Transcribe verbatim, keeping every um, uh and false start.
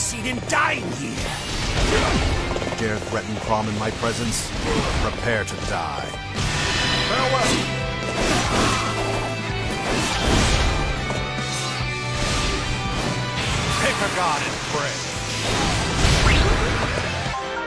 succeed in dying here. Dare threaten Crom in my presence? Prepare to die. Farewell! Pick a god and pray.